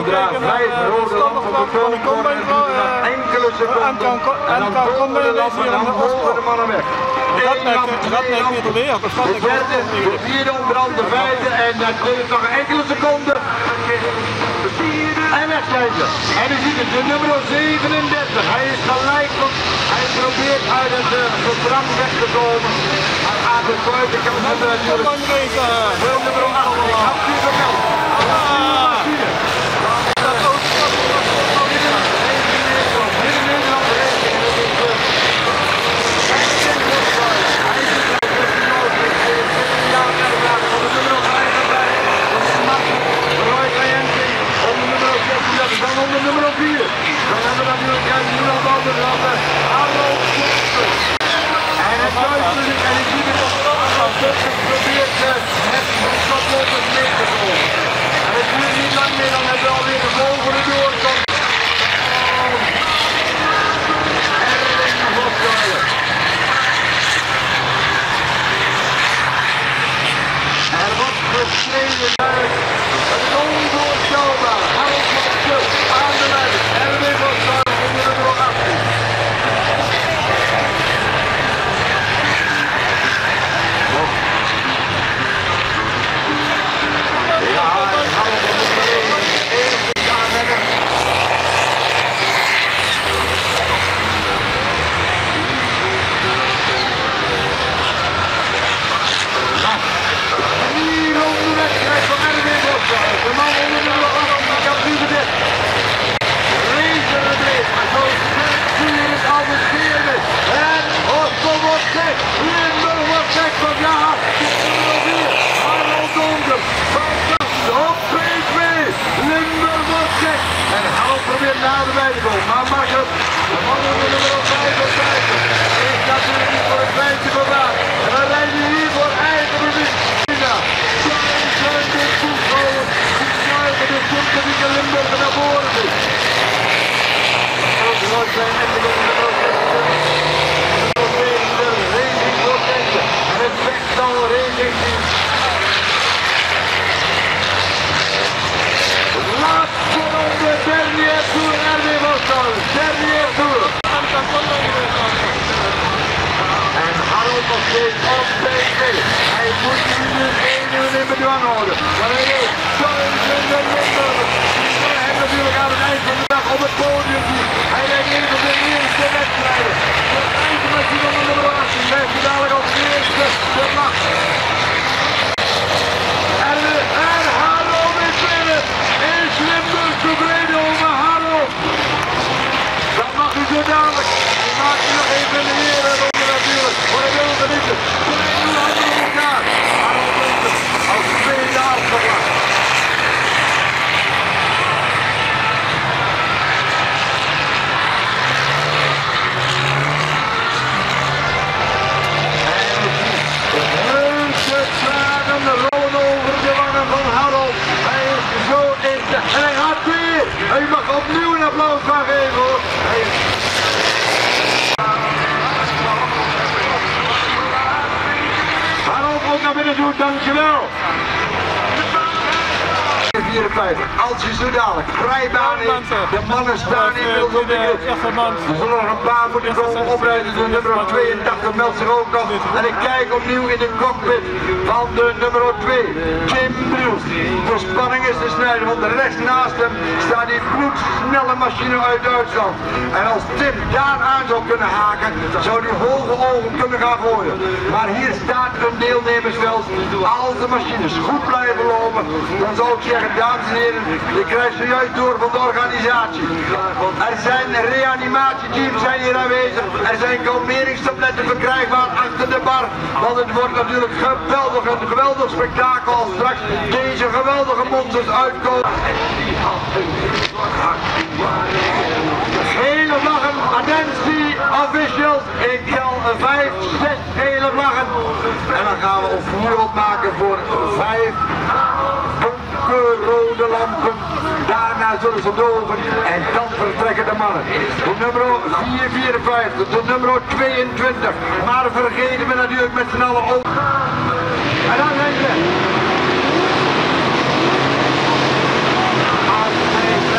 zodra 5 rode lampen getoond worden, enkele seconden en dan komen de lampen en dan mogen de mannen weg. De derde, de vierde onderhand, de vijfde en dan komt het nog enkele seconden. En weg zijn ze. En u ziet het, de nummer 37. Hij is gelijk, hij probeert uit het gedrang weg te komen. Hij gaat het buitenkant natuurlijk. Wil nummer 8, ik had u gemeld. Dan onder nummer 4. Dan hebben we natuurlijk niemand anders dan Harold Koster. En het duizend en ik zie het nog probeert het stoplopen mee te komen. En het duurt niet lang meer, dan hebben we alweer de volgende doortocht. Erwin Voskuilen. Er wordt gestreden uit. Het is onvoorstelbaar. Harold Koster aan de lijn. Erwin Voskuilen onder de nummer 18. Ja, Harold op de eerste aanleggen. Hier onder de wedstrijd van Erwin Voskuilen. De man onder de nummer 18, ik heb nu gezegd. Razor breed, maar zo zie je het al bescheerde. En Oslo wordt gek, Limburg wordt gek, want ja, nummer 4, Arnold Donker. Fantastisch, op 2-2, Limburg wordt gek. En Harold probeert naderbij te komen, maar mag het. De man onder de nummer 55 is natuurlijk niet voor het feitje vandaag. En dan rijden we hier voor eigen publiek. Duizenden toeschouwers die krijgen de Superliga Limburg naar voren toe. Nooit zijn enkele de Racing Protecten en het vechttal Racing Team. Laatste ronde, dernier tour, Erwin Voskuilen, dernier tour. En Harold nog steeds op 2-2. Hij moet nu 1 uur in bedwang houden. Maar hij heeft duizenden Limburgers. Die zullen hem natuurlijk aan het eind van de dag op het podium zien. Hij rijdt in op de eerste wedstrijden. De eindmachine van de nummer 18 blijft hij dadelijk op de eerste de macht. En Harold is binnen. Is Limburg tevreden over Harold? Dat mag u zo dadelijk. Die maakt u nog even in de herenronde natuurlijk. Voor de wilde minuten. Twee uur achter elkaar. Harold Donker als tweede afgevlacht. De rood over de wangen van Harold. Hij is zo in de... En hij gaat weer. Hij mag opnieuw een applaus gaan geven hoor. Harold ook naar binnen toe, dankjewel. 54. Als je zo dadelijk vrijbaan heeft, de mannen staan inmiddels op de grid. Er zullen nog een paar moeten komen oprijden. De nummer 82 meldt zich ook nog. En ik kijk opnieuw in de cockpit van de nummer 2, Jim Bruce. De spanning is te snijden, want rechts naast hem staat die bloedsnelle machine uit Duitsland. En als Tim daar aan zou kunnen haken, zou hij hoge ogen kunnen gaan gooien. Maar hier staat een deelnemersveld. Als de machines goed blijven lopen, dan zou ik zeggen, dames en heren, je krijgt zojuist door van de organisatie. Er zijn reanimatieteams zijn hier aanwezig. Er zijn kalmeringstabletten verkrijgbaar achter de bar. Want het wordt natuurlijk geweldig, een geweldig spektakel als straks deze geweldige monsters uitkomen. Gele vlaggen, attentie, officials. Ik tel 5, 6 gele vlaggen. En dan gaan we een voorbeeld maken voor 5 rode lampen. Daarna zullen ze doven en dan vertrekken de mannen. De nummer 454, de nummer 22. Maar vergeten we natuurlijk met z'n allen ook. En dan zijn ze.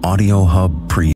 Audio Hub